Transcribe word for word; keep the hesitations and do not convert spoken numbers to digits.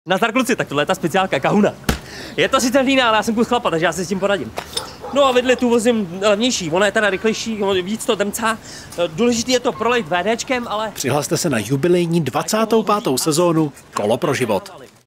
Nazdar kluci, tak tohle je ta speciálka Kahuna. Je to sice hlína, ale já jsem kus chlapa, takže já si s tím poradím. No a vedle tu vozím levnější, ona je teda rychlejší, víc to drncá. Důležitý je to prolejt VDčkem, ale... Přihlaste se na jubilejní dvacátou pátou sezónu Kolo pro život.